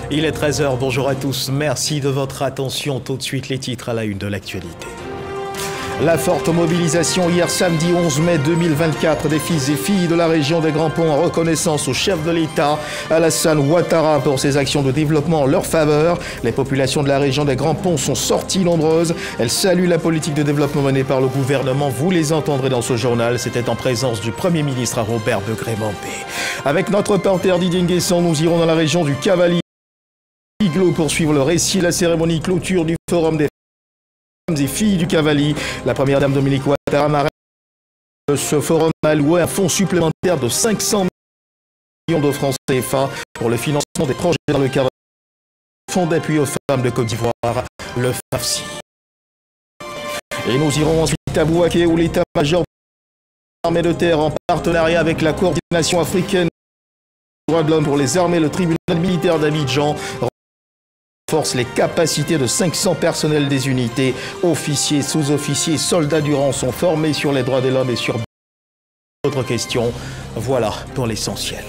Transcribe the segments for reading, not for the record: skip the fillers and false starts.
Il est 13 h, bonjour à tous, merci de votre attention. Tout de suite les titres à la une de l'actualité. La forte mobilisation hier samedi 11 mai 2024 des fils et filles de la région des Grands Ponts en reconnaissance au chef de l'État, Alassane Ouattara, pour ses actions de développement en leur faveur. Les populations de la région des Grands Ponts sont sorties nombreuses. Elles saluent la politique de développement menée par le gouvernement. Vous les entendrez dans ce journal. C'était en présence du Premier ministre Robert Begré-Mampé. Avec notre reporter Didier Nguesson, nous irons dans la région du Cavalier pour suivre le récit, la cérémonie clôture du Forum des femmes et filles du Cavalier. La première dame Dominique Ouattara marraine de ce forum a alloué un fonds supplémentaire de 500 millions de francs CFA pour le financement des projets dans le cadre du Fonds d'appui aux femmes de Côte d'Ivoire, le FAFSI. Et nous irons ensuite à Bouaké où l'état-major de l'armée de terre en partenariat avec la coordination africaine des droits de l'homme pour les armées, le tribunal militaire d'Abidjan, renforce les capacités de 500 personnels des unités, officiers, sous-officiers, soldats du rang sont formés sur les droits de l'homme et sur d'autres questions. Voilà pour l'essentiel.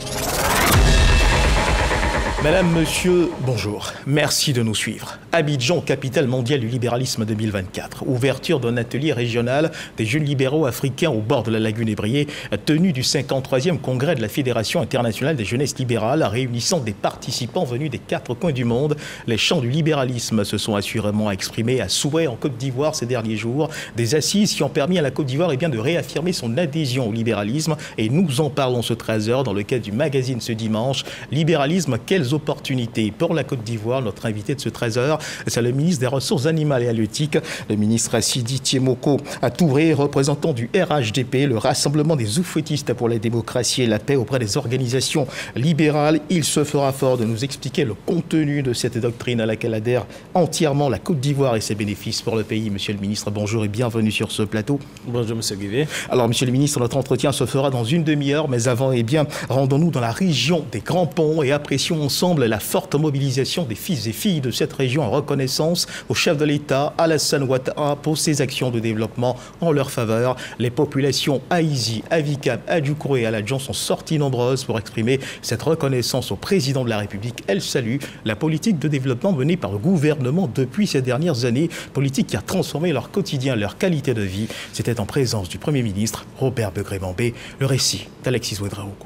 Madame, monsieur, bonjour. Merci de nous suivre. Abidjan, capitale mondiale du libéralisme 2024. Ouverture d'un atelier régional des jeunes libéraux africains au bord de la lagune Ébriée, tenue du 53e congrès de la Fédération internationale des jeunesses libérales, réunissant des participants venus des 4 coins du monde. Les chants du libéralisme se sont assurément exprimés à souhait en Côte d'Ivoire ces derniers jours. Des assises qui ont permis à la Côte d'Ivoire de réaffirmer son adhésion au libéralisme. Et nous en parlons ce 13 h dans le cadre du magazine ce dimanche. Libéralisme, quelles opportunités pour la Côte d'Ivoire? Notre invité de ce 13 h, c'est le ministre des Ressources animales et halieutiques, le ministre Sidi Tiemoko Touré, représentant du RHDP, le Rassemblement des oufouettistes pour la démocratie et la paix auprès des organisations libérales. Il se fera fort de nous expliquer le contenu de cette doctrine à laquelle adhère entièrement la Côte d'Ivoire et ses bénéfices pour le pays. Monsieur le ministre, bonjour et bienvenue sur ce plateau. Bonjour, monsieur Guivet. Alors, monsieur le ministre, notre entretien se fera dans une demi-heure, mais avant, rendons-nous dans la région des Grands Ponts et apprécions ensemble la forte mobilisation des fils et filles de cette région en reconnaissance au chef de l'État, Alassane Ouattara, pour ses actions de développement en leur faveur. Les populations à Izi, à Vikam, à Djoukourou et à Ladjon sont sorties nombreuses pour exprimer cette reconnaissance au président de la République. Elles saluent la politique de développement menée par le gouvernement depuis ces dernières années, politique qui a transformé leur quotidien, leur qualité de vie. C'était en présence du Premier ministre Robert Begré-Mampé. Le récit d'Alexis Ouedraogo.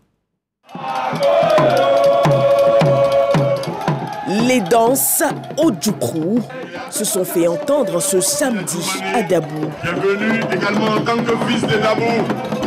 Les danses au Djoukourou se sont fait entendre ce samedi à Dabou. Bienvenue également en tant que fils de Dabou.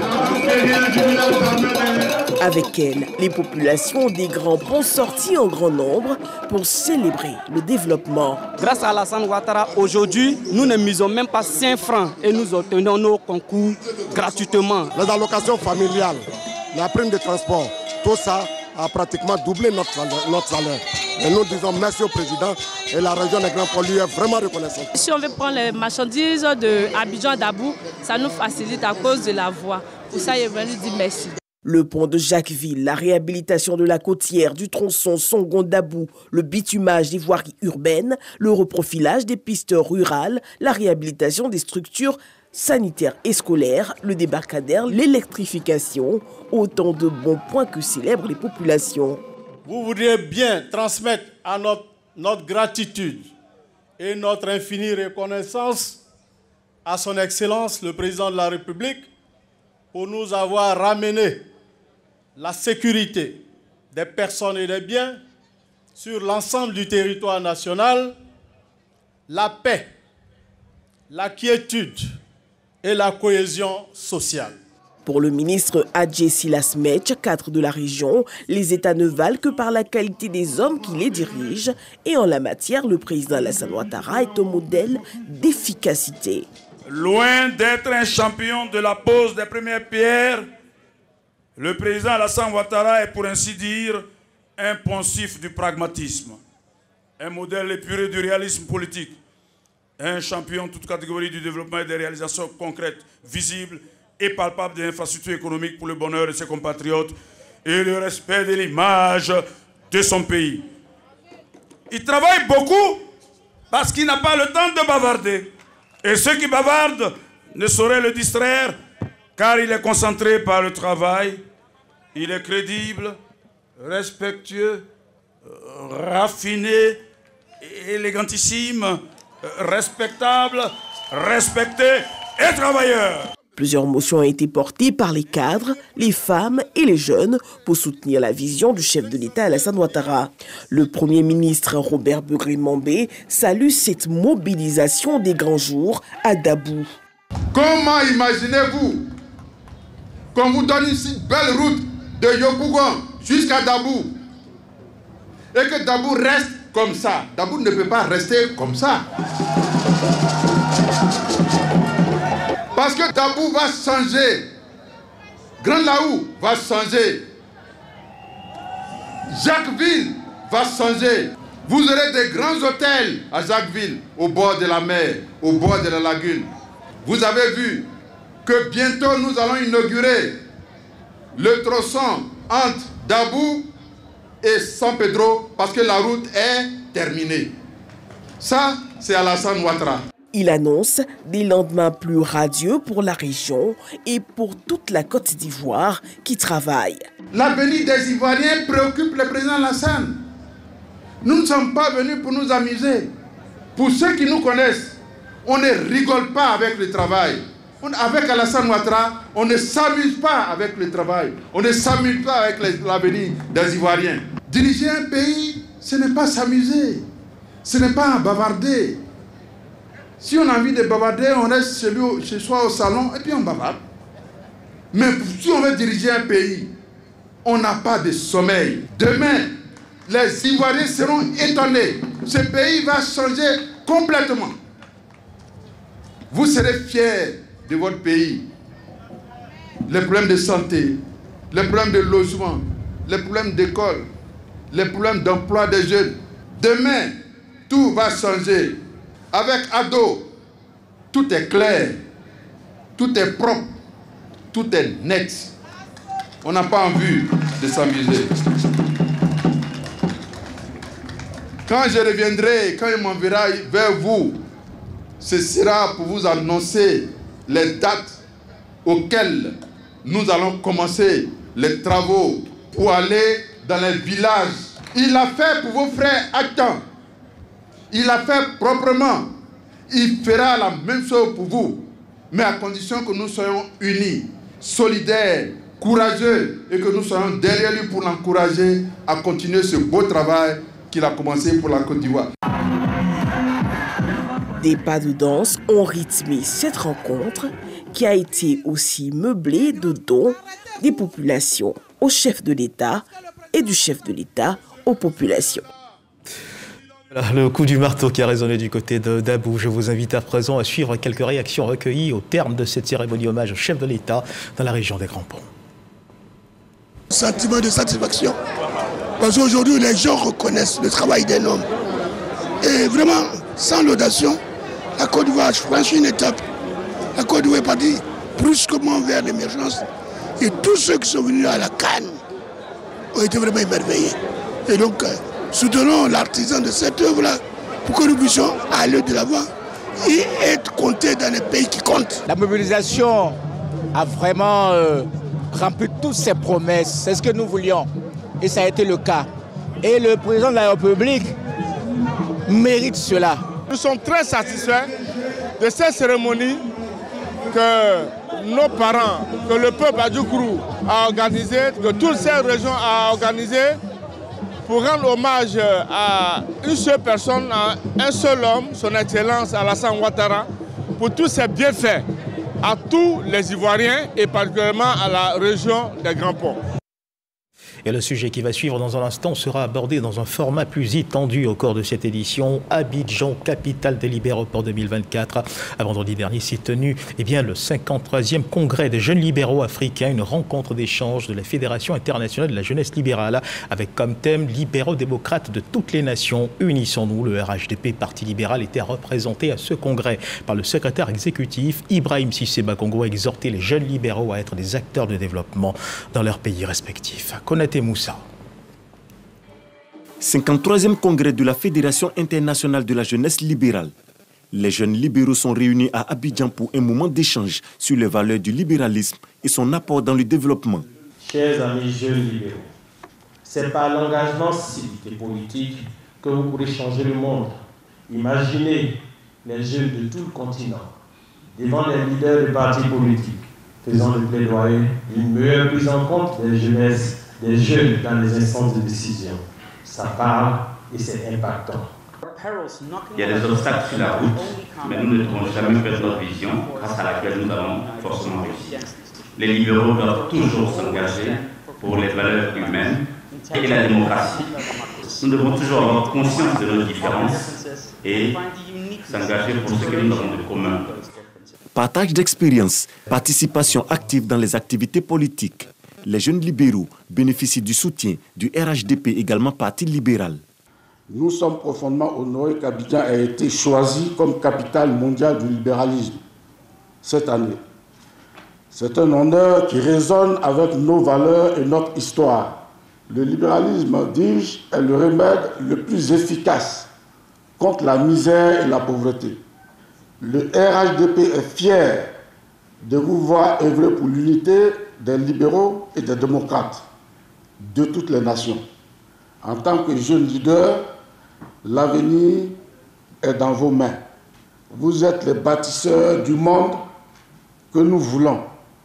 Avec elles, les populations des Grands Ponts sorties en grand nombre pour célébrer le développement. Grâce à Alassane Ouattara, aujourd'hui, nous ne misons même pas 5 francs et nous obtenons nos concours gratuitement. Les allocations familiales, la prime de transport, tout ça a pratiquement doublé notre salaire. Et nous disons merci au président et la région des Grands Ponts lui est vraiment reconnaissante. Si on veut prendre les marchandises de Abidjan à Dabou, ça nous facilite à cause de la voie. Pour ça, il est venu dire merci. Le pont de Jacquesville, la réhabilitation de la côtière, du tronçon Songon-Dabou, le bitumage des voiries urbaines, le reprofilage des pistes rurales, la réhabilitation des structures sanitaires et scolaires, le débarcadère, l'électrification, autant de bons points que célèbrent les populations. Vous voudriez bien transmettre à notre gratitude et notre infinie reconnaissance à son Excellence, le Président de la République, pour nous avoir ramené la sécurité des personnes et des biens sur l'ensemble du territoire national, la paix, la quiétude et la cohésion sociale. Pour le ministre Adjé Silas Metch, cadre de la région, les États ne valent que par la qualité des hommes qui les dirigent. Et en la matière, le président Alassane Ouattara est un modèle d'efficacité. Loin d'être un champion de la pose des premières pierres, le président Alassane Ouattara est pour ainsi dire un poncif du pragmatisme, un modèle épuré du réalisme politique, un champion de toute catégorie du développement et des réalisations concrètes, visibles et palpables des infrastructures économiques pour le bonheur de ses compatriotes et le respect de l'image de son pays. Il travaille beaucoup parce qu'il n'a pas le temps de bavarder. Et ceux qui bavardent ne sauraient le distraire car il est concentré par le travail, il est crédible, respectueux, raffiné, élégantissime, respectable, respecté et travailleur. Plusieurs motions ont été portées par les cadres, les femmes et les jeunes pour soutenir la vision du chef de l'État Alassane Ouattara. Le Premier ministre Robert Begré-Mambé salue cette mobilisation des grands jours à Dabou. Comment imaginez-vous qu'on vous donne une si belle route de Yopougon jusqu'à Dabou et que Dabou reste comme ça? Dabou ne peut pas rester comme ça. Parce que Dabou va changer. Grand Laou va changer. Jacquesville va changer. Vous aurez des grands hôtels à Jacquesville, au bord de la mer, au bord de la lagune. Vous avez vu que bientôt nous allons inaugurer le tronçon entre Dabou et San Pedro parce que la route est terminée. Ça, c'est Alassane Ouattara. Il annonce des lendemains plus radieux pour la région et pour toute la Côte d'Ivoire qui travaille. L'avenir des Ivoiriens préoccupe le président Alassane. Nous ne sommes pas venus pour nous amuser. Pour ceux qui nous connaissent, on ne rigole pas avec le travail. Avec Alassane Ouattara, on ne s'amuse pas avec le travail. On ne s'amuse pas avec l'avenir des Ivoiriens. Diriger un pays, ce n'est pas s'amuser. Ce n'est pas bavarder. Si on a envie de bavarder, on reste chez soi au salon et puis on bavarde. Mais si on veut diriger un pays, on n'a pas de sommeil. Demain, les Ivoiriens seront étonnés. Ce pays va changer complètement. Vous serez fiers de votre pays. Les problèmes de santé, les problèmes de logement, les problèmes d'école, les problèmes d'emploi des jeunes. Demain, tout va changer. Avec Ado, tout est clair, tout est propre, tout est net. On n'a pas envie de s'amuser. Quand je reviendrai, quand il m'enverra vers vous, ce sera pour vous annoncer les dates auxquelles nous allons commencer les travaux pour aller dans les villages. Il l'a fait pour vos frères à temps. Il l'a fait proprement. Il fera la même chose pour vous. Mais à condition que nous soyons unis, solidaires, courageux et que nous soyons derrière lui pour l'encourager à continuer ce beau travail qu'il a commencé pour la Côte d'Ivoire. Des pas de danse ont rythmé cette rencontre qui a été aussi meublée de dons des populations au chef de l'État et du chef de l'État aux populations. Le coup du marteau qui a résonné du côté de Dabou. Je vous invite à présent à suivre quelques réactions recueillies au terme de cette cérémonie hommage au chef de l'État dans la région des Grands Ponts. Sentiment de satisfaction. Parce qu'aujourd'hui, les gens reconnaissent le travail d'un homme. Et vraiment, sans laudation, la Côte d'Ivoire franchit une étape. La Côte d'Ivoire est partie brusquement vers l'émergence. Et tous ceux qui sont venus à la CAN ont été vraiment émerveillés. Et donc, soutenons l'artisan de cette œuvre-là pour que nous puissions aller de l'avant et être comptés dans les pays qui comptent. La mobilisation a vraiment rempli toutes ses promesses. C'est ce que nous voulions. Et ça a été le cas. Et le président de la République mérite cela. Nous sommes très satisfaits de cette cérémonie que nos parents, que le peuple Adjoukrou a organisé, que toute cette région a organisé pour rendre hommage à une seule personne, à un seul homme, son Excellence Alassane Ouattara, pour tous ses bienfaits à tous les Ivoiriens et particulièrement à la région des Grands Ponts. Et le sujet qui va suivre dans un instant sera abordé dans un format plus étendu au cours de cette édition. Abidjan, capitale des libéraux pour 2024. À vendredi dernier s'est tenu le 53e congrès des jeunes libéraux africains, une rencontre d'échange de la Fédération internationale de la jeunesse libérale avec comme thème libéraux démocrates de toutes les nations. Unissons-nous. Le RHDP, Parti libéral, était représenté à ce congrès par le secrétaire exécutif Ibrahim Cissé Bakongo, a exhorté les jeunes libéraux à être des acteurs de développement dans leurs pays respectifs. Moussa. 53e congrès de la Fédération internationale de la jeunesse libérale. Les jeunes libéraux sont réunis à Abidjan pour un moment d'échange sur les valeurs du libéralisme et son apport dans le développement. Chers amis jeunes libéraux, C'est par l'engagement civique et politique que vous pourrez changer le monde. Imaginez les jeunes de tout le continent devant les leaders de partis politiques, faisant le plaidoyer d'une meilleure prise en compte des jeunesses, des jeunes dans les instances de décision. Ça parle et c'est impactant. Il y a des obstacles sur la route, mais nous ne devons jamais perdre notre vision, grâce à laquelle nous avons forcément réussi. Les libéraux doivent toujours s'engager pour les valeurs humaines et la démocratie. Nous devons toujours avoir conscience de nos différences et s'engager pour ce que nous avons de commun. Partage d'expériences, participation active dans les activités politiques. Les jeunes libéraux bénéficient du soutien du RHDP, également parti libéral. Nous sommes profondément honorés qu'Abidjan ait été choisi comme capitale mondiale du libéralisme cette année. C'est un honneur qui résonne avec nos valeurs et notre histoire. Le libéralisme, dis-je, est le remède le plus efficace contre la misère et la pauvreté. Le RHDP est fier de vous voir œuvrer pour l'unité des libéraux et des démocrates de toutes les nations. En tant que jeune leader, l'avenir est dans vos mains. Vous êtes les bâtisseurs du monde que nous voulons.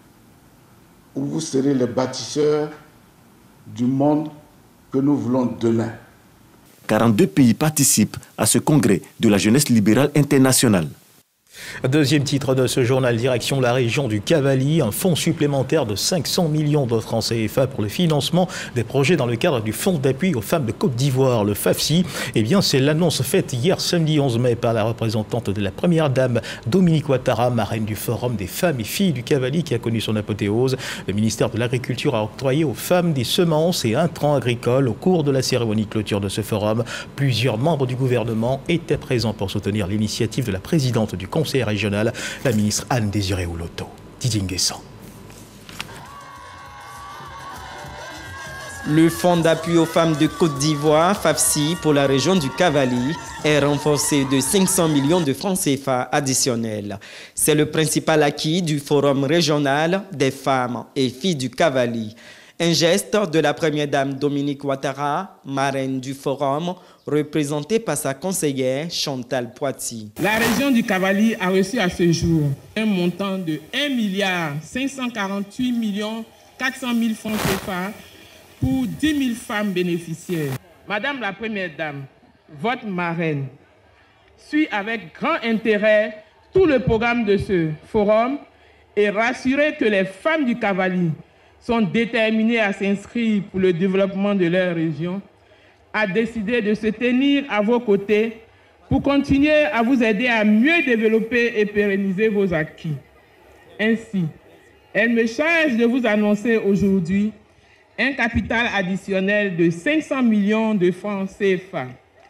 Ou vous serez les bâtisseurs du monde que nous voulons demain. 42 pays participent à ce congrès de la jeunesse libérale internationale. Deuxième titre de ce journal, direction la région du Cavally, un fonds supplémentaire de 500 millions de francs CFA pour le financement des projets dans le cadre du fonds d'appui aux femmes de Côte d'Ivoire, le FAFSI. Eh bien, c'est l'annonce faite hier samedi 11 mai par la représentante de la première dame, Dominique Ouattara, marraine du Forum des femmes et filles du Cavally qui a connu son apothéose. Le ministère de l'Agriculture a octroyé aux femmes des semences et intrants agricoles au cours de la cérémonie de clôture de ce forum. Plusieurs membres du gouvernement étaient présents pour soutenir l'initiative de la présidente du Conseil régional, la ministre Anne-Désirée Oloto. Didier Nguessan. Le fonds d'appui aux femmes de Côte d'Ivoire, FAFSI, pour la région du Cavally, est renforcé de 500 millions de francs CFA additionnels. C'est le principal acquis du Forum régional des femmes et filles du Cavally. Un geste de la première dame Dominique Ouattara, marraine du forum, représentée par sa conseillère Chantal Poitiers. La région du Cavally a reçu à ce jour un montant de 1 548 400 000 francs CFA pour 10 000 femmes bénéficiaires. Madame la première dame, votre marraine, suit avec grand intérêt tout le programme de ce forum et rassurez que les femmes du Cavally sont déterminées à s'inscrire pour le développement de leur région, a décidé de se tenir à vos côtés pour continuer à vous aider à mieux développer et pérenniser vos acquis. Ainsi, elle me charge de vous annoncer aujourd'hui un capital additionnel de 500 millions de francs CFA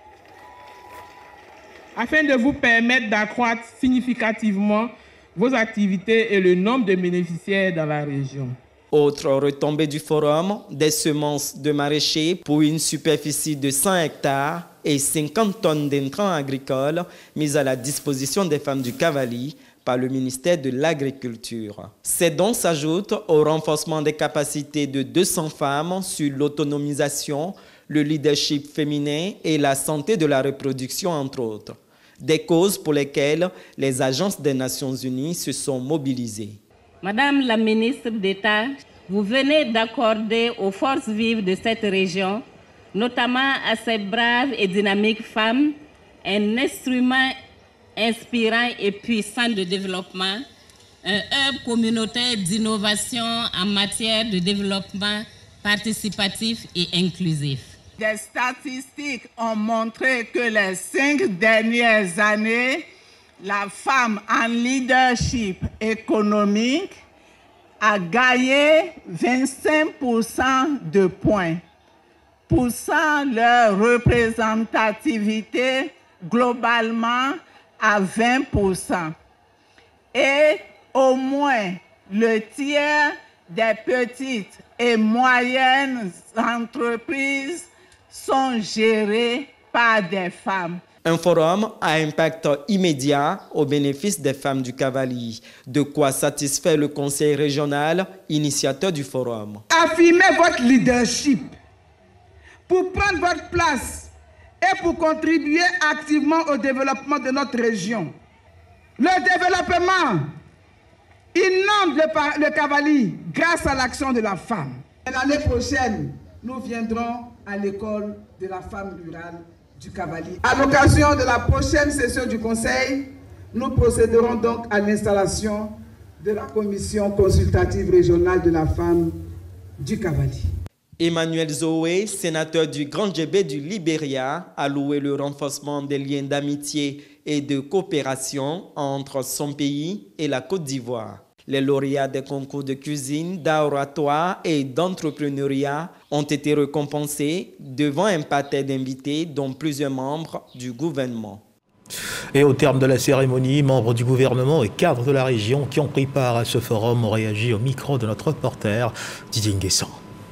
afin de vous permettre d'accroître significativement vos activités et le nombre de bénéficiaires dans la région. Autre retombée du forum, des semences de maraîchers pour une superficie de 100 hectares et 50 tonnes d'intrants agricoles mises à la disposition des femmes du Cavally par le ministère de l'Agriculture. Ces dons s'ajoutent au renforcement des capacités de 200 femmes sur l'autonomisation, le leadership féminin et la santé de la reproduction, entre autres. Des causes pour lesquelles les agences des Nations Unies se sont mobilisées. Madame la ministre d'État, vous venez d'accorder aux forces vives de cette région, notamment à ces braves et dynamiques femmes, un instrument inspirant et puissant de développement, un hub communautaire d'innovation en matière de développement participatif et inclusif. Des statistiques ont montré que les 5 dernières années, la femme en leadership économique a gagné 25% de points, poussant leur représentativité globalement à 20%. Et au moins le tiers des petites et moyennes entreprises sont gérées par des femmes. Un forum à impact immédiat au bénéfice des femmes du Cavally, de quoi satisfaire le conseil régional, initiateur du forum. Affirmez votre leadership pour prendre votre place et pour contribuer activement au développement de notre région. Le développement inonde le Cavali grâce à l'action de la femme. L'année prochaine, nous viendrons à l'école de la femme rurale du Cavali. À l'occasion de la prochaine session du Conseil, nous procéderons donc à l'installation de la commission consultative régionale de la femme du Cavali. Emmanuel Zoé, sénateur du Grand Djébé du Libéria, a loué le renforcement des liens d'amitié et de coopération entre son pays et la Côte d'Ivoire. Les lauréats des concours de cuisine, d'oratoire et d'entrepreneuriat ont été récompensés devant un parterre d'invités, dont plusieurs membres du gouvernement. Et au terme de la cérémonie, membres du gouvernement et cadres de la région qui ont pris part à ce forum ont réagi au micro de notre reporter Didier Nguessan.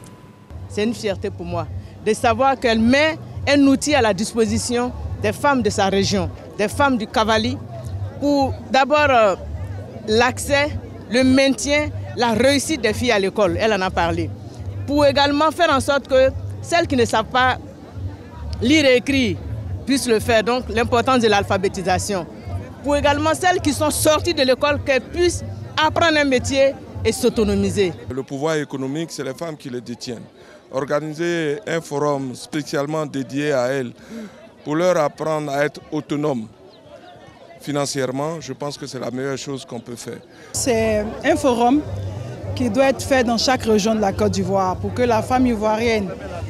C'est une fierté pour moi de savoir qu'elle met un outil à la disposition des femmes de sa région, des femmes du Cavali, pour d'abord l'accès, le maintien, la réussite des filles à l'école, elle en a parlé. Pour également faire en sorte que celles qui ne savent pas lire et écrire puissent le faire, donc l'importance de l'alphabétisation. Pour également celles qui sont sorties de l'école, qu'elles puissent apprendre un métier et s'autonomiser. Le pouvoir économique, c'est les femmes qui le détiennent. Organiser un forum spécialement dédié à elles pour leur apprendre à être autonomes financièrement, je pense que c'est la meilleure chose qu'on peut faire. C'est un forum qui doit être fait dans chaque région de la Côte d'Ivoire pour que la femme ivoirienne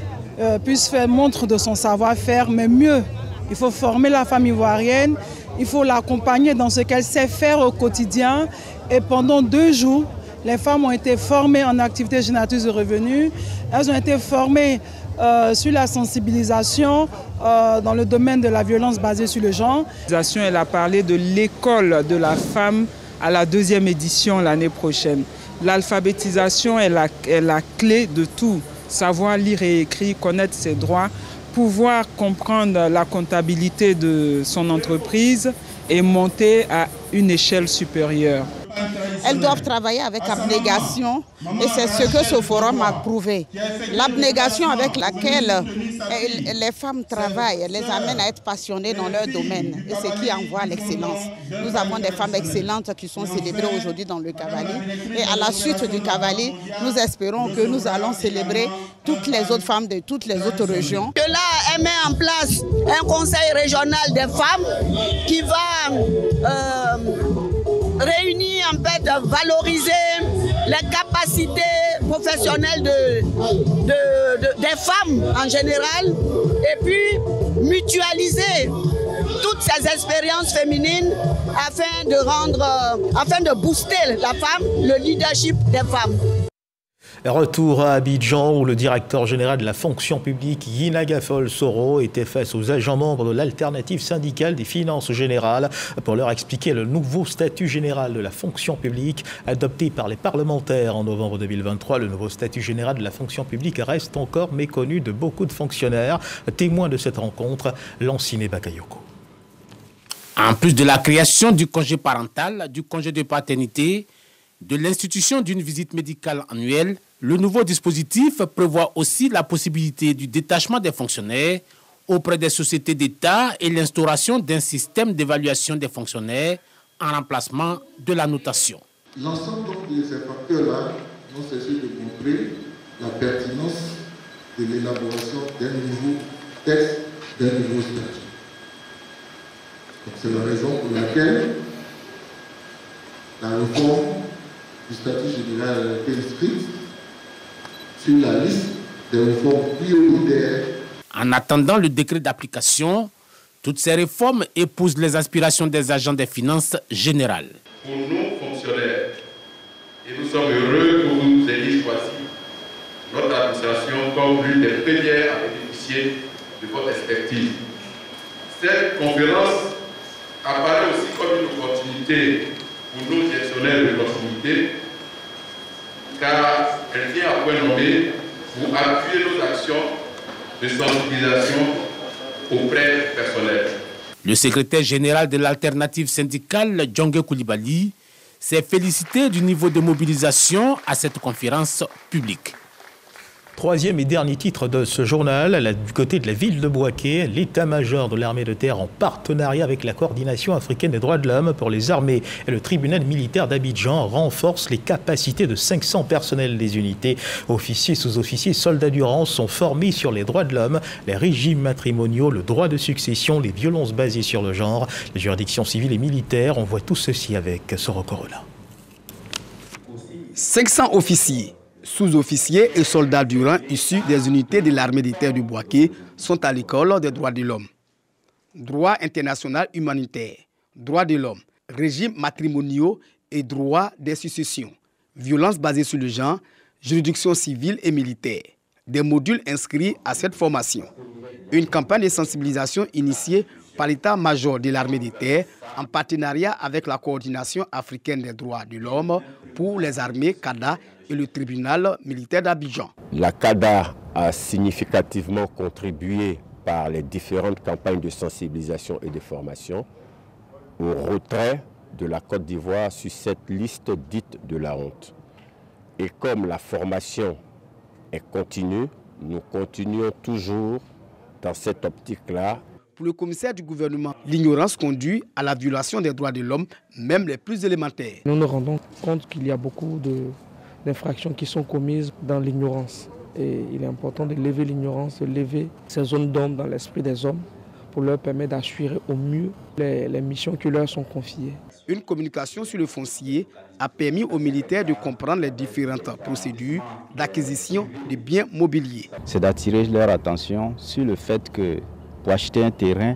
puisse faire montre de son savoir-faire, mais mieux, il faut former la femme ivoirienne, il faut l'accompagner dans ce qu'elle sait faire au quotidien. Et pendant 2 jours, les femmes ont été formées en activités génératrices de revenus, elles ont été formées sur la sensibilisation dans le domaine de la violence basée sur le genre. Elle a parlé de l'école de la femme à la 2e édition l'année prochaine. L'alphabétisation est la clé de tout. Savoir lire et écrire, connaître ses droits, pouvoir comprendre la comptabilité de son entreprise et monter à une échelle supérieure. Elles doivent travailler avec abnégation et c'est ce que ce forum a prouvé. L'abnégation avec laquelle les femmes travaillent les amène à être passionnées dans leur domaine et c'est qui envoie l'excellence. Nous avons des femmes excellentes qui sont célébrées aujourd'hui dans le Cavali et à la suite du Cavali, nous espérons que nous allons célébrer toutes les autres femmes de toutes les autres régions. Que là, elle met en place un conseil régional des femmes qui va réunir, en fait, valoriser les capacités professionnelles des femmes en général et puis mutualiser toutes ces expériences féminines afin de booster la femme, le leadership des femmes. Retour à Abidjan où le directeur général de la fonction publique, Yinagafol Soro, était face aux agents membres de l'alternative syndicale des finances générales pour leur expliquer le nouveau statut général de la fonction publique adopté par les parlementaires en novembre 2023. Le nouveau statut général de la fonction publique reste encore méconnu de beaucoup de fonctionnaires. Témoin de cette rencontre, Lanciné Bakayoko. En plus de la création du congé parental, du congé de paternité, de l'institution d'une visite médicale annuelle, le nouveau dispositif prévoit aussi la possibilité du détachement des fonctionnaires auprès des sociétés d'État et l'instauration d'un système d'évaluation des fonctionnaires en remplacement de la notation. L'ensemble de ces facteurs-là vont cesser de montrer la pertinence de l'élaboration d'un nouveau texte, d'un nouveau statut. C'est la raison pour laquelle la réforme du statut général a été inscrite sur la liste des réformes prioritaires. En attendant le décret d'application, toutes ces réformes épousent les aspirations des agents des finances générales. Pour nous, fonctionnaires, et nous sommes heureux que vous nous ayez choisi notre administration comme l'une des premières à bénéficier de votre expertise. Cette conférence apparaît aussi comme une opportunité pour nos gestionnaires de proximité, car elle vient à point nommé pour appuyer nos actions de sensibilisation auprès du personnel. Le secrétaire général de l'alternative syndicale, Djongé Koulibaly, s'est félicité du niveau de mobilisation à cette conférence publique. Troisième et dernier titre de ce journal, du côté de la ville de Bouaké, l'état-major de l'armée de terre en partenariat avec la coordination africaine des droits de l'homme pour les armées et le tribunal militaire d'Abidjan renforce les capacités de 500 personnels des unités. Officiers, sous-officiers, soldats du rang sont formés sur les droits de l'homme, les régimes matrimoniaux, le droit de succession, les violences basées sur le genre, les juridictions civiles et militaires. On voit tout ceci avec Soro Corona. 500 officiers, sous-officiers et soldats du rang issus des unités de l'armée de terre du Bouaké sont à l'école des droits de l'homme. Droit international humanitaire, droits de l'homme, régimes matrimoniaux et droits des successions, violences basées sur le genre, juridiction civile et militaire. Des modules inscrits à cette formation. Une campagne de sensibilisation initiée par l'état-major de l'armée de terre en partenariat avec la coordination africaine des droits de l'homme pour les armées CADA et le tribunal militaire d'Abidjan. La CADA a significativement contribué par les différentes campagnes de sensibilisation et de formation au retrait de la Côte d'Ivoire sur cette liste dite de la honte. Et comme la formation est continue, nous continuons toujours dans cette optique-là. Pour le commissaire du gouvernement, l'ignorance conduit à la violation des droits de l'homme, même les plus élémentaires. Nous nous rendons compte qu'il y a beaucoup d'infractions qui sont commises dans l'ignorance. Et il est important de lever l'ignorance, de lever ces zones d'ombre dans l'esprit des hommes pour leur permettre d'assurer au mieux les missions qui leur sont confiées. Une communication sur le foncier a permis aux militaires de comprendre les différentes procédures d'acquisition de biens mobiliers. C'est d'attirer leur attention sur le fait que pour acheter un terrain,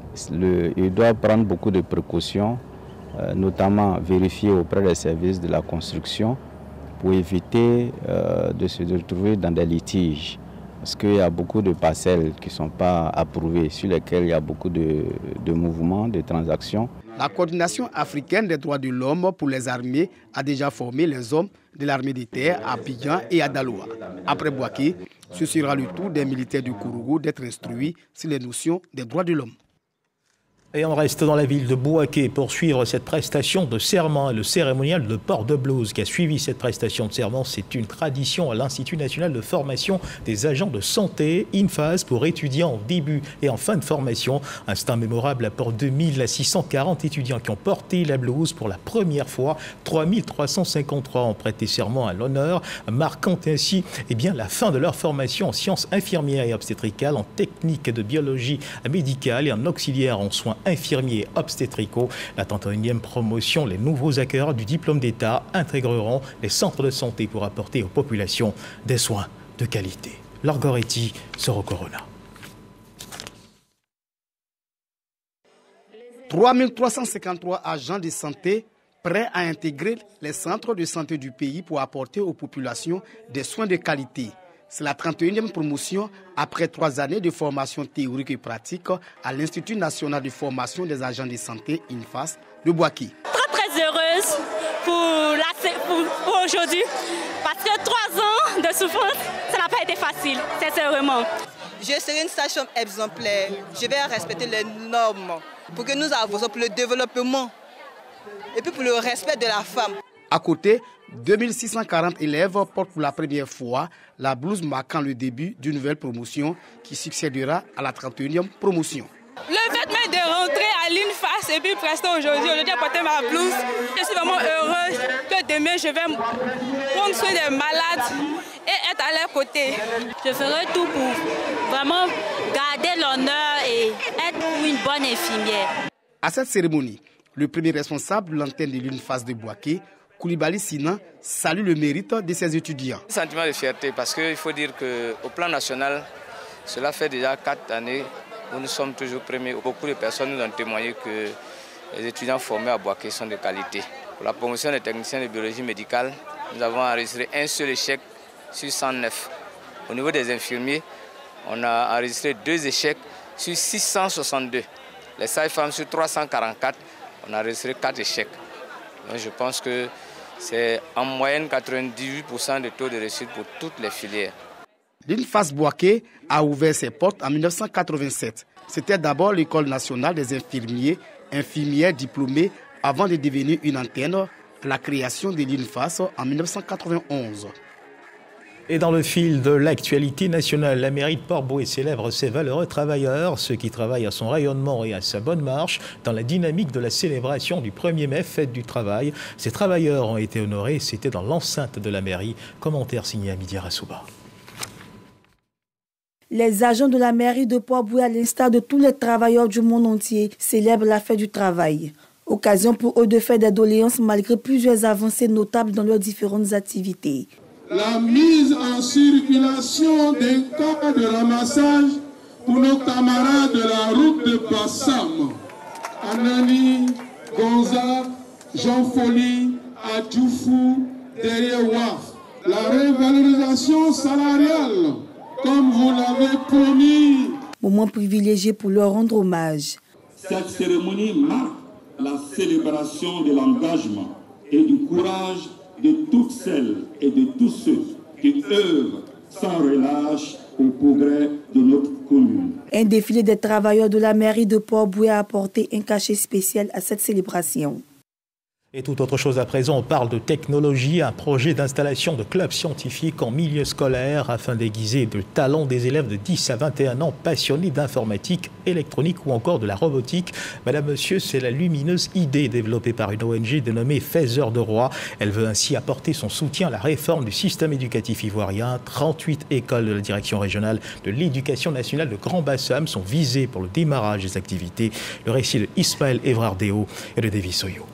ils doivent prendre beaucoup de précautions, notamment vérifier auprès des services de la construction pour éviter de se retrouver dans des litiges. Parce qu'il y a beaucoup de parcelles qui ne sont pas approuvées, sur lesquelles il y a beaucoup de mouvements, de transactions. La coordination africaine des droits de l'homme pour les armées a déjà formé les hommes de l'armée de terre à Abidjan et à Daloa. Après Bouaké, ce sera le tour des militaires du Kourougou d'être instruits sur les notions des droits de l'homme. Et on reste dans la ville de Bouaké pour suivre cette prestation de serment. Le cérémonial de port de blouse qui a suivi cette prestation de serment, c'est une tradition à l'Institut national de formation des agents de santé, INFAS, pour étudiants en début et en fin de formation. Instant mémorable pour 2640 étudiants qui ont porté la blouse pour la première fois. 3353 ont prêté serment à l'honneur, marquant ainsi la fin de leur formation en sciences infirmières et obstétricales, en technique de biologie médicale et en auxiliaire en soins infirmiers obstétricaux. La 31e promotion, les nouveaux acquéreurs du diplôme d'État intégreront les centres de santé pour apporter aux populations des soins de qualité. Laure Goretti, Soro Corona. 3353 agents de santé prêts à intégrer les centres de santé du pays pour apporter aux populations des soins de qualité. C'est la 31e promotion après 3 années de formation théorique et pratique à l'Institut national de formation des agents de santé, INFAS, de Bouaké. Très heureuse pour aujourd'hui parce que 3 ans de souffrance, ça n'a pas été facile, sincèrement. Je serai une station exemplaire. Je vais respecter les normes pour que nous avancions pour le développement et puis pour le respect de la femme. À côté, 2640 élèves portent pour la première fois la blouse marquant le début d'une nouvelle promotion qui succédera à la 31e promotion. Le fait même de rentrer à l'INFAS et puis presque aujourd'hui apporter ma blouse, je suis vraiment heureuse que demain je vais prendre soin des malades et être à leur côté. Je ferai tout pour vraiment garder l'honneur et être une bonne infirmière. À cette cérémonie, le premier responsable de l'antenne de l'INFAS de Bouaké, Koulibaly Sina, salue le mérite de ses étudiants. Un sentiment de fierté parce qu'il faut dire qu'au plan national, cela fait déjà 4 années où nous sommes toujours premiers. Beaucoup de personnes nous ont témoigné que les étudiants formés à Bouaké sont de qualité. Pour la promotion des techniciens de biologie médicale, nous avons enregistré un seul échec sur 109. Au niveau des infirmiers, on a enregistré 2 échecs sur 662. Les sages-femmes sur 344, on a enregistré 4 échecs. Donc je pense que c'est en moyenne 98% de taux de réussite pour toutes les filières. L'INFAS Bouaké a ouvert ses portes en 1987. C'était d'abord l'école nationale des infirmières diplômées avant de devenir une antenne à la création de l'INFAS en 1991. Et dans le fil de l'actualité nationale, la mairie de Port-Bouët célèbre ses valeureux travailleurs, ceux qui travaillent à son rayonnement et à sa bonne marche, dans la dynamique de la célébration du 1er mai, fête du travail. Ces travailleurs ont été honorés, c'était dans l'enceinte de la mairie. Commentaire signé Amidia Rassouba. Les agents de la mairie de Port-Bouët, à l'instar de tous les travailleurs du monde entier, célèbrent la fête du travail. Occasion pour eux de faire des doléances malgré plusieurs avancées notables dans leurs différentes activités. La mise en circulation des cas de ramassage pour nos camarades de la route de Bassam, Anani, Gonza, Jean Foli, Adjoufou, derrière Waf. La revalorisation salariale, comme vous l'avez promis. Moment privilégié pour leur rendre hommage. Cette cérémonie marque la célébration de l'engagement et du courage de toutes celles et de tous ceux qui œuvrent sans relâche au progrès de notre commune. Un défilé des travailleurs de la mairie de Port-Bouët a apporté un cachet spécial à cette célébration. Et toute autre chose à présent, on parle de technologie, un projet d'installation de clubs scientifiques en milieu scolaire afin d'aiguiser le talent des élèves de 10 à 21 ans passionnés d'informatique, électronique ou encore de la robotique. Madame, monsieur, c'est la lumineuse idée développée par une ONG dénommée Faiseurs de Rois. Elle veut ainsi apporter son soutien à la réforme du système éducatif ivoirien. 38 écoles de la direction régionale de l'éducation nationale de Grand Bassam sont visées pour le démarrage des activités. Le récit de Ismaël Evrardéo et de David Soyo.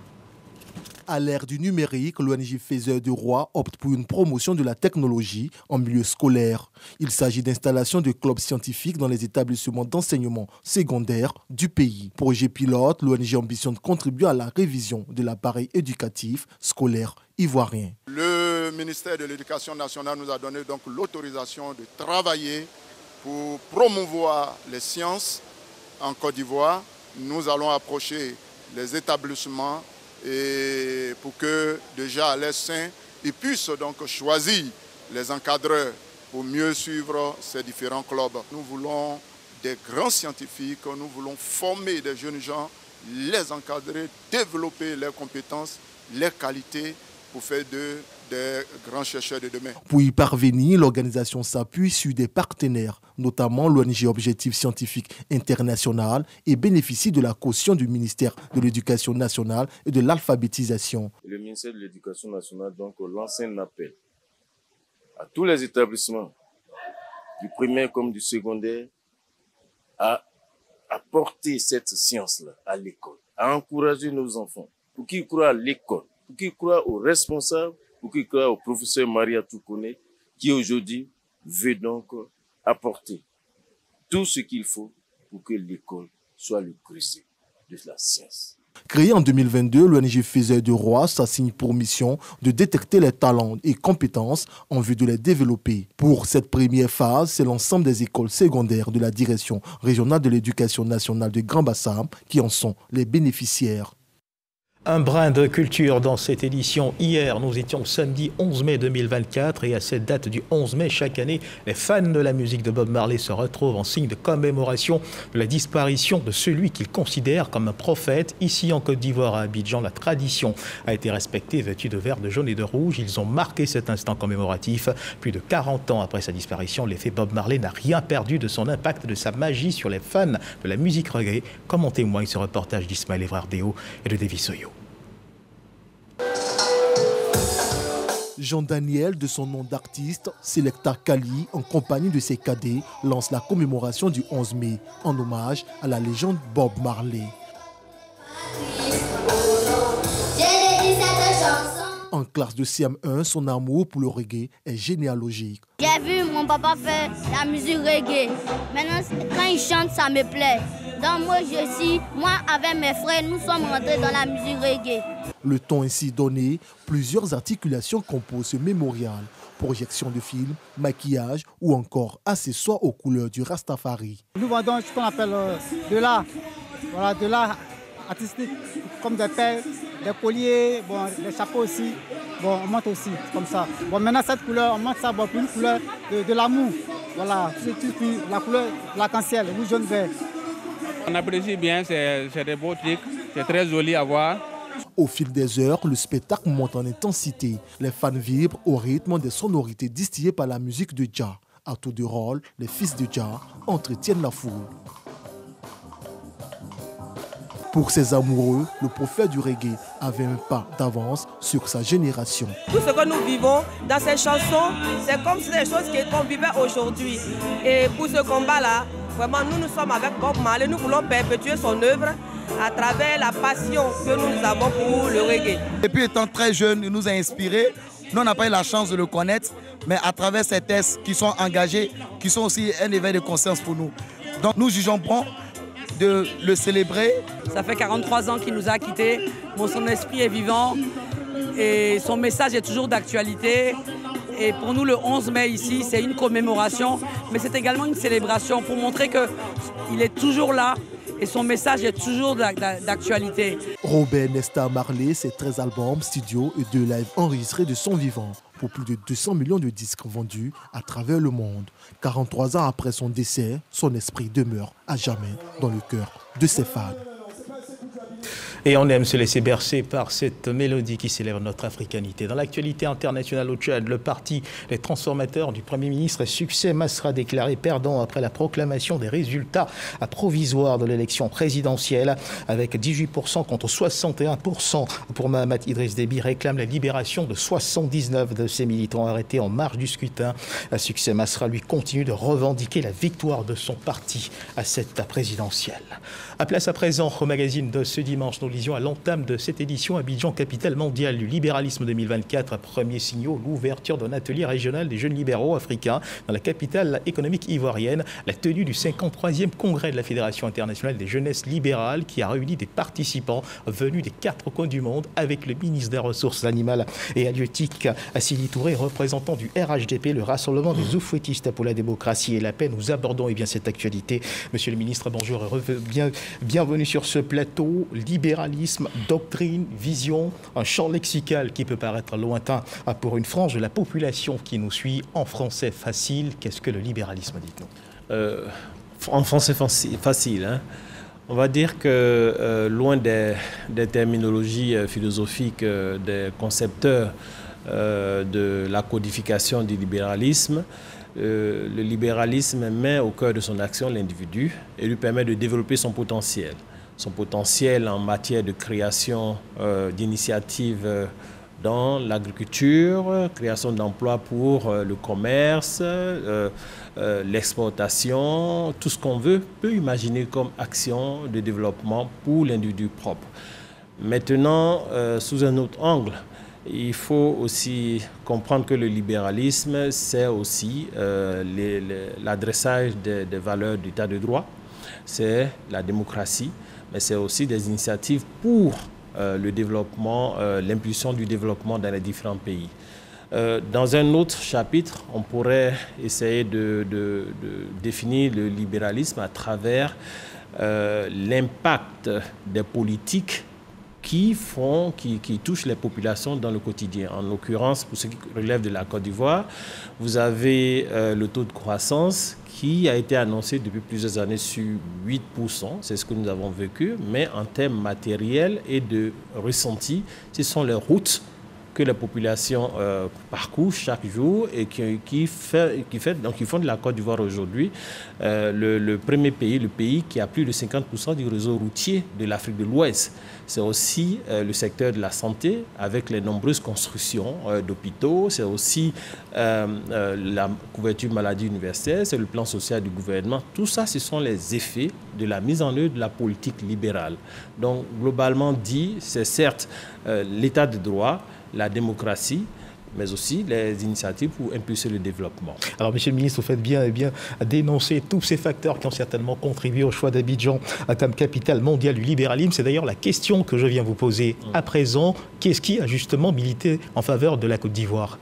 À l'ère du numérique, l'ONG Faiseurs de Rois opte pour une promotion de la technologie en milieu scolaire. Il s'agit d'installation de clubs scientifiques dans les établissements d'enseignement secondaire du pays. Projet pilote, l'ONG ambitionne de contribuer à la révision de l'appareil éducatif scolaire ivoirien. Le ministère de l'Éducation nationale nous a donné donc l'autorisation de travailler pour promouvoir les sciences en Côte d'Ivoire. Nous allons approcher les établissements et pour que déjà à leur sein, ils puissent donc choisir les encadreurs pour mieux suivre ces différents clubs. Nous voulons des grands scientifiques, nous voulons former des jeunes gens, les encadrer, développer leurs compétences, leurs qualités pour faire d'eux des grands chercheurs de demain. Pour y parvenir, l'organisation s'appuie sur des partenaires, notamment l'ONG Objectif Scientifique International, et bénéficie de la caution du ministère de l'Éducation nationale et de l'alphabétisation. Le ministère de l'Éducation nationale donc lance un appel à tous les établissements, du primaire comme du secondaire, à apporter cette science-là à l'école, à encourager nos enfants pour qu'ils croient à l'école, pour qu'ils croient aux responsables, pour qu'ils croient au professeur Maria Toukone, qui aujourd'hui veut donc apporter tout ce qu'il faut pour que l'école soit le creuset de la science. Créée en 2022, l'ONG Faiseurs de Rois s'assigne pour mission de détecter les talents et compétences en vue de les développer. Pour cette première phase, c'est l'ensemble des écoles secondaires de la direction régionale de l'éducation nationale de Grand Bassam qui en sont les bénéficiaires. Un brin de culture dans cette édition. Hier, nous étions samedi 11 mai 2024 et à cette date du 11 mai chaque année, les fans de la musique de Bob Marley se retrouvent en signe de commémoration de la disparition de celui qu'ils considèrent comme un prophète. Ici en Côte d'Ivoire, à Abidjan, la tradition a été respectée, vêtue de vert, de jaune et de rouge. Ils ont marqué cet instant commémoratif. Plus de 40 ans après sa disparition, l'effet Bob Marley n'a rien perdu de son impact, de sa magie sur les fans de la musique reggae, comme en témoigne ce reportage d'Ismaël Evrardéo et de David Soyo. Jean-Daniel, de son nom d'artiste, Selecta Kali, en compagnie de ses cadets, lance la commémoration du 11 mai, en hommage à la légende Bob Marley. En classe de CM1, son amour pour le reggae est généalogique. J'ai vu mon papa faire la musique reggae. Maintenant, quand il chante, ça me plaît. Donc moi avec mes frères, nous sommes rentrés dans la musique reggae. Le ton ainsi donné, plusieurs articulations composent ce mémorial. Projection de films, maquillage ou encore accessoires aux couleurs du Rastafari. Nous vendons ce qu'on appelle de l'art. Voilà, de l'art artistique, comme des perles, des colliers, bon, des chapeaux aussi. Bon, on monte aussi, comme ça. Bon, maintenant, cette couleur, on monte ça pour une couleur de l'amour. Voilà, la couleur de l'arc-en-ciel, rouge, jaune, vert. On apprécie bien, c'est des beaux trucs, c'est très joli à voir. Au fil des heures, le spectacle monte en intensité. Les fans vibrent au rythme des sonorités distillées par la musique de Dja. À tour de rôle, les fils de Dja entretiennent la foule. Pour ses amoureux, le prophète du reggae avait un pas d'avance sur sa génération. Tout ce que nous vivons dans ces chansons, c'est comme si des choses qu'on vivait aujourd'hui. Et pour ce combat-là, vraiment, nous sommes avec Bob Marley. Nous voulons perpétuer son œuvre à travers la passion que nous avons pour le reggae. Depuis étant très jeune, il nous a inspirés. Nous, on n'a pas eu la chance de le connaître, mais à travers ces tests qui sont engagés, qui sont aussi un éveil de conscience pour nous. Donc nous jugeons bon de le célébrer. Ça fait 43 ans qu'il nous a quittés. Bon, son esprit est vivant et son message est toujours d'actualité. Et pour nous, le 11 mai ici, c'est une commémoration, mais c'est également une célébration pour montrer qu'il est toujours là et son message est toujours d'actualité. Robert Nesta Marley, ses 13 albums, studio et 2 lives enregistrés de son vivant pour plus de 200 millions de disques vendus à travers le monde. 43 ans après son décès, son esprit demeure à jamais dans le cœur de ses fans. Et on aime se laisser bercer par cette mélodie qui célèbre notre africanité. Dans l'actualité internationale au Tchad, le parti Les Transformateurs du Premier ministre Succès Masra déclaré perdant après la proclamation des résultats provisoires de l'élection présidentielle avec 18% contre 61% pour Mahamat Idriss Déby réclame la libération de 79 de ses militants arrêtés en marge du scrutin. Succès Masra lui continue de revendiquer la victoire de son parti à cette présidentielle. À place à présent au magazine de ce dimanche, nous lisions à l'entame de cette édition Abidjan, capitale mondiale du libéralisme 2024. Premier signaux, l'ouverture d'un atelier régional des jeunes libéraux africains dans la capitale économique ivoirienne. La tenue du 53e congrès de la Fédération internationale des jeunesses libérales qui a réuni des participants venus des 4 coins du monde avec le ministre des Ressources animales et halieutiques Assili Touré, représentant du RHDP, le Rassemblement des oufouettistes pour la démocratie et la paix. Nous abordons cette actualité. Monsieur le ministre, bonjour et bienvenue sur ce plateau. Libéralisme, doctrine, vision, un champ lexical qui peut paraître lointain pour une frange de la population qui nous suit. En français facile, qu'est-ce que le libéralisme, dites-nous? En français facile, hein. On va dire que loin des terminologies philosophiques des concepteurs de la codification du libéralisme, le libéralisme met au cœur de son action l'individu et lui permet de développer son potentiel en matière de création d'initiatives dans l'agriculture, création d'emplois pour le commerce, l'exportation, tout ce qu'on peut imaginer comme action de développement pour l'individu propre. Maintenant, sous un autre angle, il faut aussi comprendre que le libéralisme, c'est aussi l'adressage des valeurs d'état de droit, c'est la démocratie, mais c'est aussi des initiatives pour le développement, l'impulsion du développement dans les différents pays. Dans un autre chapitre, on pourrait essayer de définir le libéralisme à travers l'impact des politiques qui touchent les populations dans le quotidien. En l'occurrence, pour ce qui relève de la Côte d'Ivoire, vous avez le taux de croissance qui a été annoncé depuis plusieurs années sur 8%, c'est ce que nous avons vécu, mais en termes matériels et de ressenti, ce sont les routes que la population parcourt chaque jour et qui font de la Côte d'Ivoire aujourd'hui le premier pays, le pays qui a plus de 50% du réseau routier de l'Afrique de l'Ouest. C'est aussi le secteur de la santé avec les nombreuses constructions d'hôpitaux, c'est aussi la couverture maladie universelle, c'est le plan social du gouvernement. Tout ça, ce sont les effets de la mise en œuvre de la politique libérale. Donc, globalement dit, c'est certes l'état de droit, la démocratie, mais aussi les initiatives pour impulser le développement. Alors, Monsieur le ministre, vous faites bien dénoncer tous ces facteurs qui ont certainement contribué au choix d'Abidjan comme capitale mondiale du libéralisme. C'est d'ailleurs la question que je viens vous poser à présent. Qu'est-ce qui a justement milité en faveur de la Côte d'Ivoire?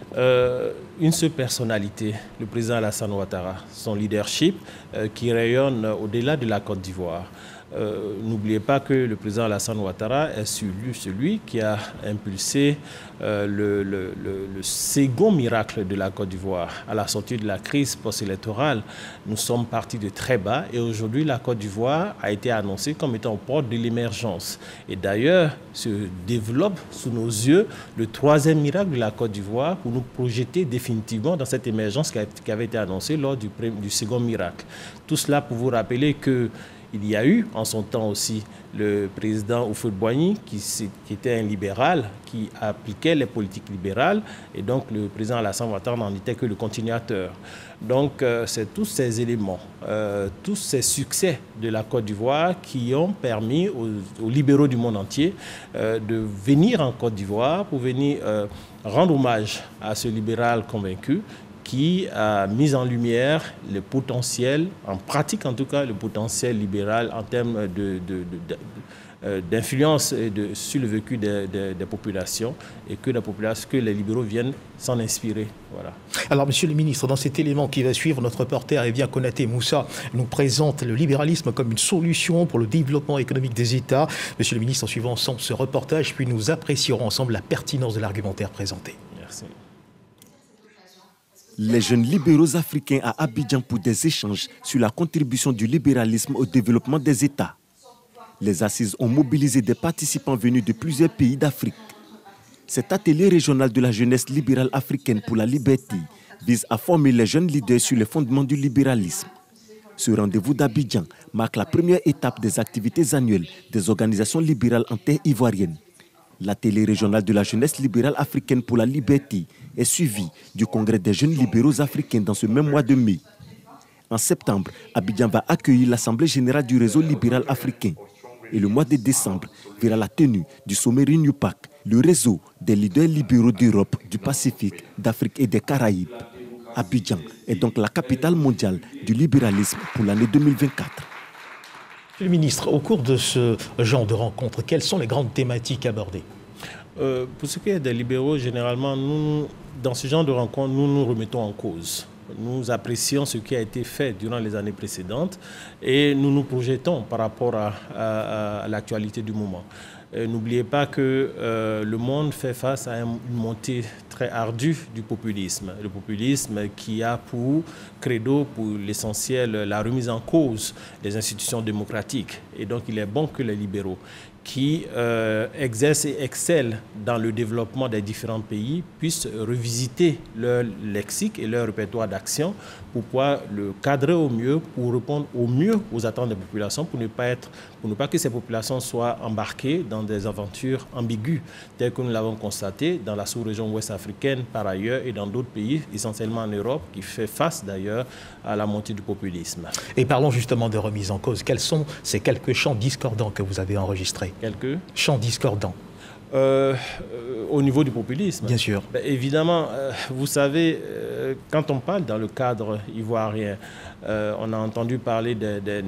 Une seule personnalité, le président Alassane Ouattara, son leadership qui rayonne au-delà de la Côte d'Ivoire. N'oubliez pas que le président Alassane Ouattara est celui qui a impulsé le second miracle de la Côte d'Ivoire. À la sortie de la crise post-électorale, nous sommes partis de très bas et aujourd'hui la Côte d'Ivoire a été annoncée comme étant aux portes de l'émergence. Et d'ailleurs, se développe sous nos yeux le troisième miracle de la Côte d'Ivoire pour nous projeter définitivement dans cette émergence qui avait été annoncée lors du second miracle. Tout cela pour vous rappeler que il y a eu en son temps aussi le président Houphouët-Boigny qui était un libéral, qui appliquait les politiques libérales et donc le président Alassane Ouattara n'en était que le continuateur. Donc c'est tous ces éléments, tous ces succès de la Côte d'Ivoire qui ont permis aux libéraux du monde entier de venir en Côte d'Ivoire pour venir rendre hommage à ce libéral convaincu qui a mis en lumière le potentiel, en pratique en tout cas, le potentiel libéral en termes d'influence sur le vécu des populations et que les libéraux viennent s'en inspirer. Voilà. Alors, Monsieur le ministre, dans cet élément qui va suivre, notre reporter Evia Konaté Moussa nous présente le libéralisme comme une solution pour le développement économique des États. Monsieur le ministre, en suivant ensemble ce reportage, puis nous apprécierons ensemble la pertinence de l'argumentaire présenté. Merci. Les jeunes libéraux africains à Abidjan pour des échanges sur la contribution du libéralisme au développement des États. Les assises ont mobilisé des participants venus de plusieurs pays d'Afrique. Cet atelier régional de la jeunesse libérale africaine pour la liberté vise à former les jeunes leaders sur les fondements du libéralisme. Ce rendez-vous d'Abidjan marque la première étape des activités annuelles des organisations libérales en terre ivoirienne. L'atelier régional de la jeunesse libérale africaine pour la liberté est suivi du congrès des jeunes libéraux africains dans ce même mois de mai. En septembre, Abidjan va accueillir l'Assemblée générale du réseau libéral africain. Et le mois de décembre verra la tenue du sommet RenewPAC, le réseau des leaders libéraux d'Europe, du Pacifique, d'Afrique et des Caraïbes. Abidjan est donc la capitale mondiale du libéralisme pour l'année 2024. Le ministre, au cours de ce genre de rencontres, quelles sont les grandes thématiques abordées? Pour ce qui est des libéraux, généralement, dans ce genre de rencontres, nous nous remettons en cause. Nous apprécions ce qui a été fait durant les années précédentes et nous nous projetons par rapport à l'actualité du moment. N'oubliez pas que le monde fait face à une montée très ardue du populisme. Le populisme qui a pour credo, pour l'essentiel, la remise en cause des institutions démocratiques. Et donc il est bon que les libéraux qui exercent et excellent dans le développement des différents pays puissent revisiter leur lexique et leur répertoire d'action pour pouvoir le cadrer au mieux, pour répondre au mieux aux attentes des populations, pour ne pas que ces populations soient embarquées dans des aventures ambiguës, telles que nous l'avons constaté dans la sous-région ouest africaine par ailleurs et dans d'autres pays, essentiellement en Europe, qui fait face d'ailleurs à la montée du populisme. Et parlons justement de remise en cause. Quels sont ces quelques chants discordants que vous avez enregistrés? Quelques chants discordants. Au niveau du populisme. Bien sûr. Ben, évidemment, vous savez, quand on parle dans le cadre ivoirien, on a entendu parler des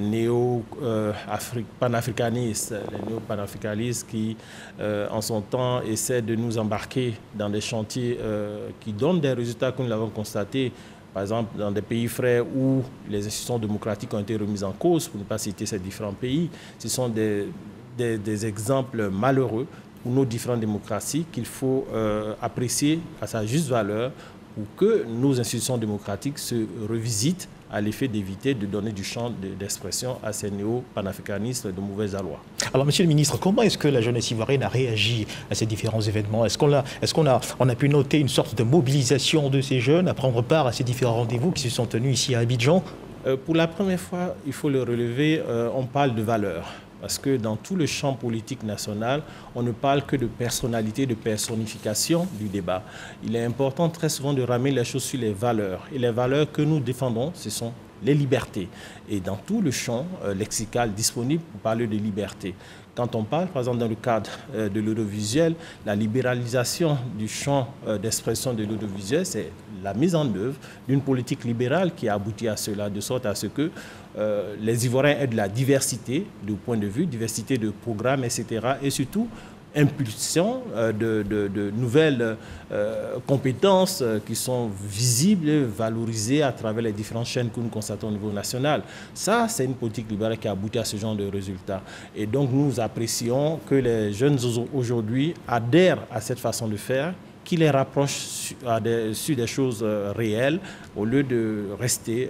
néo-panafricanistes, les néo-panafricanistes qui, en son temps, essaient de nous embarquer dans des chantiers qui donnent des résultats que nous l'avons constaté. Par exemple, dans des pays frères où les institutions démocratiques ont été remises en cause, pour ne pas citer ces différents pays, ce sont des exemples malheureux pour nos différentes démocraties qu'il faut apprécier à sa juste valeur pour que nos institutions démocratiques se revisitent à l'effet d'éviter de donner du champ d'expression à ces néo-panafricanistes de mauvaise aloi. Alors, Monsieur le ministre, comment est-ce que la jeunesse ivoirienne a réagi à ces différents événements? Est-ce qu'on a pu noter une sorte de mobilisation de ces jeunes à prendre part à ces différents rendez-vous qui se sont tenus ici à Abidjan? Pour la première fois, il faut le relever, on parle de valeurs. Parce que dans tout le champ politique national, on ne parle que de personnalité, de personnification du débat. Il est important très souvent de ramener les choses sur les valeurs. Et les valeurs que nous défendons, ce sont les libertés. Et dans tout le champ lexical disponible pour parler de liberté. Quand on parle, par exemple, dans le cadre de l'audiovisuel, la libéralisation du champ d'expression de l'audiovisuel, c'est la mise en œuvre d'une politique libérale qui a abouti à cela, de sorte à ce que les Ivoiriens aient de la diversité de points de vue, diversité de programmes, etc. Et surtout, impulsion de nouvelles compétences qui sont visibles et valorisées à travers les différentes chaînes que nous constatons au niveau national. Ça, c'est une politique libérale qui a abouti à ce genre de résultats. Et donc, nous apprécions que les jeunes aujourd'hui adhèrent à cette façon de faire, qui les rapproche sur des choses réelles, au lieu de rester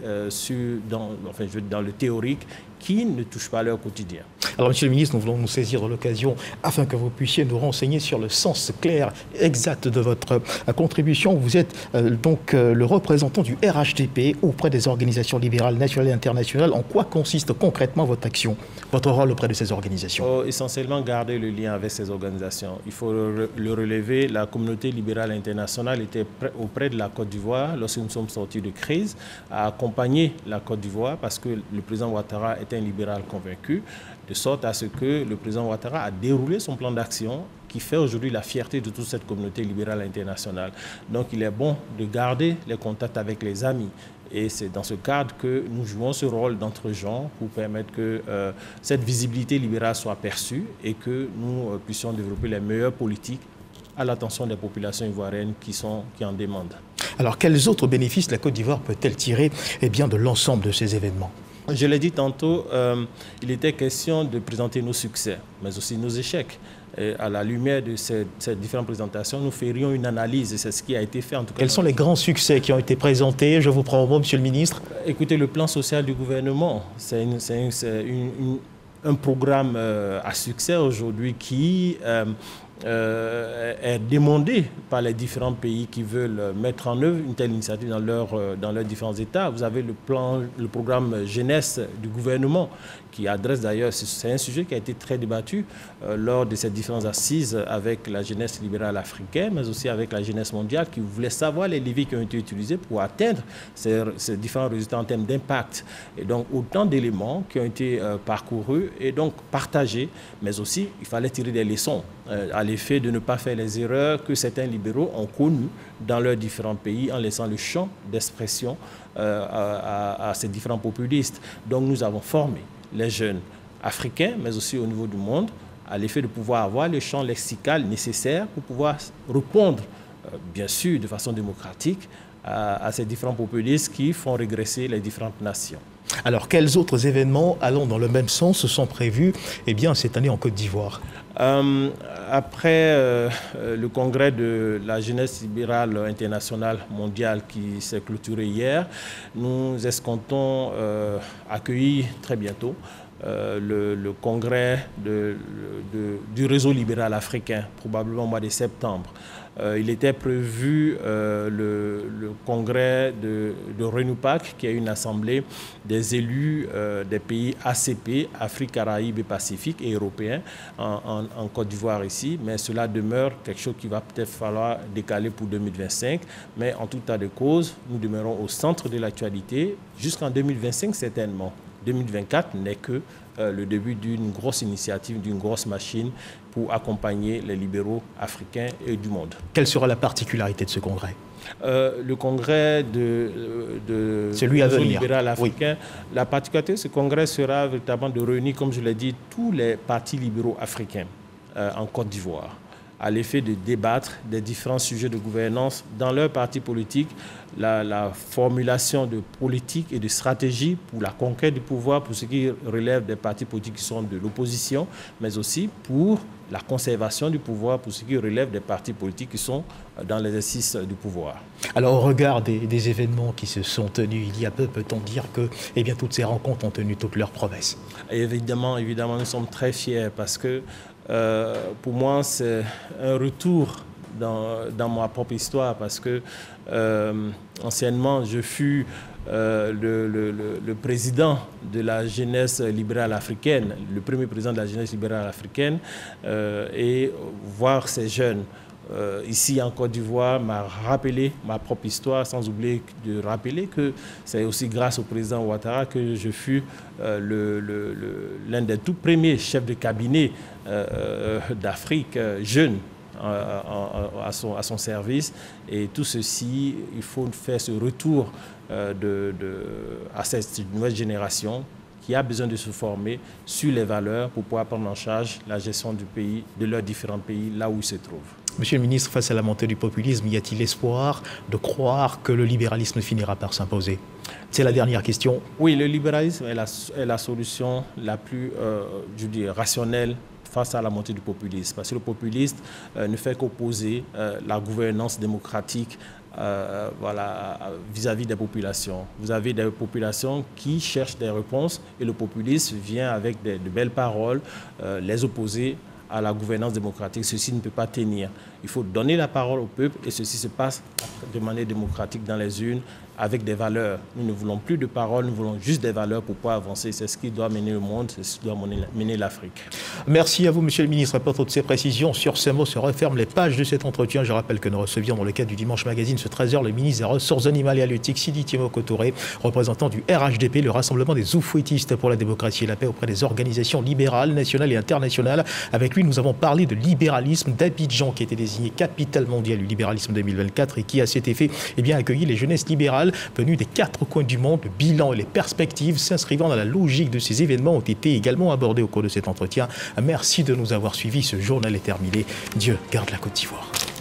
dans le théorique qui ne touche pas leur quotidien. Alors, Monsieur le ministre, nous voulons nous saisir de l'occasion afin que vous puissiez nous renseigner sur le sens clair, exact de votre contribution. Vous êtes donc le représentant du RHDP auprès des organisations libérales nationales et internationales. En quoi consiste concrètement votre action, votre rôle auprès de ces organisations? Il faut essentiellement garder le lien avec ces organisations. Il faut le relever. La communauté libérale internationale était auprès de la Côte d'Ivoire lorsque nous sommes sortis de crise, à accompagner la Côte d'Ivoire parce que le président Ouattara est un libéral convaincu, de sorte à ce que le président Ouattara a déroulé son plan d'action qui fait aujourd'hui la fierté de toute cette communauté libérale internationale. Donc il est bon de garder les contacts avec les amis. Et c'est dans ce cadre que nous jouons ce rôle d'entre-gens pour permettre que cette visibilité libérale soit perçue et que nous puissions développer les meilleures politiques à l'attention des populations ivoiriennes qui en demandent. Alors quels autres bénéfices la Côte d'Ivoire peut-elle tirer de l'ensemble de ces événements? Je l'ai dit tantôt, il était question de présenter nos succès, mais aussi nos échecs. Et à la lumière de ces différentes présentations, nous ferions une analyse, et c'est ce qui a été fait en tout cas. Quels sont les grands succès qui ont été présentés? Je vous prends au mot, Monsieur le ministre. Écoutez, le plan social du gouvernement, c'est un programme à succès aujourd'hui qui est demandé par les différents pays qui veulent mettre en œuvre une telle initiative dans leurs différents États. Vous avez le programme jeunesse du gouvernement qui adresse d'ailleurs, c'est un sujet qui a été très débattu lors de ces différentes assises avec la jeunesse libérale africaine, mais aussi avec la jeunesse mondiale qui voulait savoir les leviers qui ont été utilisés pour atteindre ces différents résultats en termes d'impact. Et donc autant d'éléments qui ont été parcourus et donc partagés, mais aussi il fallait tirer des leçons à l'effet de ne pas faire les erreurs que certains libéraux ont connues dans leurs différents pays en laissant le champ d'expression à ces différents populistes. Donc nous avons formé les jeunes africains, mais aussi au niveau du monde, à l'effet de pouvoir avoir le champ lexical nécessaire pour pouvoir répondre, bien sûr, de façon démocratique, à ces différents populistes qui font régresser les différentes nations. Alors, quels autres événements allant dans le même sens sont prévus cette année en Côte d'Ivoire? Après le congrès de la jeunesse libérale internationale mondiale qui s'est clôturé hier, nous escomptons accueillir très bientôt le congrès du réseau libéral africain, probablement au mois de septembre. Il était prévu le congrès de RENUPAC, qui est une assemblée des élus des pays ACP, Afrique, Caraïbes et Pacifique, et européens en Côte d'Ivoire ici, mais cela demeure quelque chose qui va peut-être falloir décaler pour 2025. Mais en tout état de cause, nous demeurons au centre de l'actualité jusqu'en 2025 certainement. 2024 n'est que le début d'une grosse initiative, d'une grosse machine pour accompagner les libéraux africains et du monde. Quelle sera la particularité de ce congrès? Le congrès de celui à venir, libéral africain, oui. La particularité de ce congrès sera véritablement de réunir, comme je l'ai dit, tous les partis libéraux africains en Côte d'Ivoire, à l'effet de débattre des différents sujets de gouvernance dans leur parti politique, la formulation de politique et de stratégie pour la conquête du pouvoir, pour ce qui relève des partis politiques qui sont de l'opposition, mais aussi pour la conservation du pouvoir, pour ce qui relève des partis politiques qui sont dans l'exercice du pouvoir. Alors, au regard des événements qui se sont tenus il y a peu, peut-on dire que toutes ces rencontres ont tenu toutes leurs promesses? Évidemment, nous sommes très fiers parce que pour moi, c'est un retour dans ma propre histoire parce que anciennement, je fus le président de la jeunesse libérale africaine, le premier président de la jeunesse libérale africaine, et voir ces jeunes ici en Côte d'Ivoire m'a rappelé ma propre histoire, sans oublier de rappeler que c'est aussi grâce au président Ouattara que je fus l'un des tout premiers chefs de cabinet d'Afrique jeune à son service. Et tout ceci, il faut faire ce retour à cette nouvelle génération qui a besoin de se former sur les valeurs pour pouvoir prendre en charge la gestion du pays, de leurs différents pays, là où ils se trouvent. Monsieur le ministre, face à la montée du populisme, y a-t-il espoir de croire que le libéralisme finira par s'imposer? C'est la dernière question. Oui, le libéralisme est la solution la plus, je dis, rationnelle face à la montée du populisme. Parce que le populiste ne fait qu'opposer la gouvernance démocratique vis-à-vis des populations. Vous avez des populations qui cherchent des réponses et le populiste vient avec de belles paroles les opposer à la gouvernance démocratique. Ceci ne peut pas tenir. Il faut donner la parole au peuple et ceci se passe de manière démocratique dans les urnes avec des valeurs. Nous ne voulons plus de paroles, nous voulons juste des valeurs pour pouvoir avancer. C'est ce qui doit mener le monde, c'est ce qui doit mener l'Afrique. Merci à vous, monsieur le ministre, pour toutes ces précisions. Sur ces mots se referment les pages de cet entretien. Je rappelle que nous recevions dans le cadre du Dimanche Magazine ce 13h le ministre des Ressources animales et halieutiques, Sidi Timoko Touré, représentant du RHDP, le Rassemblement des Oufouettistes pour la démocratie et la paix auprès des organisations libérales, nationales et internationales. Avec lui, nous avons parlé de libéralisme d'Abidjan, qui était désigné capitale mondiale du libéralisme 2024 et qui, à cet effet, a accueilli les jeunesses libérales venues des 4 coins du monde. Le bilan et les perspectives s'inscrivant dans la logique de ces événements ont été également abordés au cours de cet entretien. Merci de nous avoir suivis. Ce journal est terminé. Dieu garde la Côte d'Ivoire.